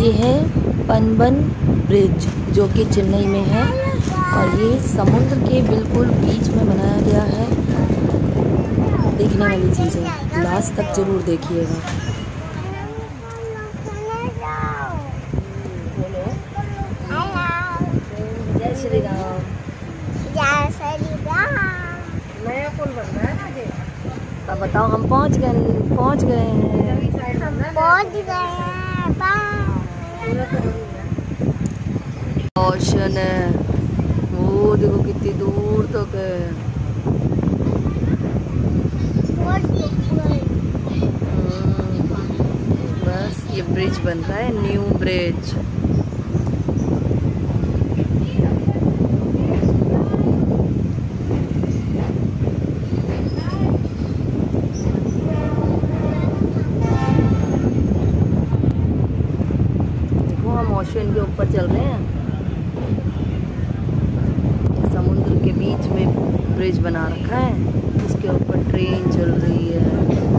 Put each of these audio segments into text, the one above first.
ये है पनबन ब्रिज जो कि चेन्नई में है और ये समुद्र के बिल्कुल बीच में बनाया गया है। देखने वाली चीज़ है, लास्ट तक जरूर देखिएगा। जय श्री राम। जय श्री राम। नया पुल बन रहा है आगे। अब बताओ, हम पहुंच गए हैं। पहुंच गए हैं। ओशन है, वो देखो कितनी दूर तक है। बस ये ब्रिज बन रहा है, न्यू ब्रिज। ओशन के ऊपर चल रहे हैं, समुद्र के बीच में ब्रिज बना रखा है, उसके ऊपर ट्रेन चल रही है।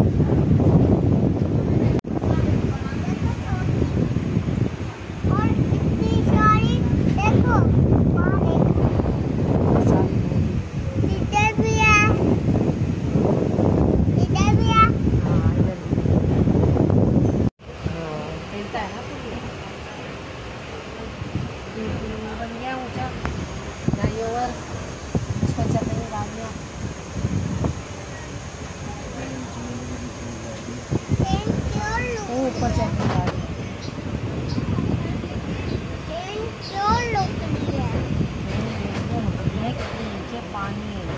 और इतनी सारी देखो, इधर भी है, इधर भी है। मिलता है ना बन गया ऊंचा फ्लाईओवर, उसमें चल रही है गाड़ियाँ। ऊपर चल रही गाड़ी, क्यों रुक रही है? नीचे पानी है।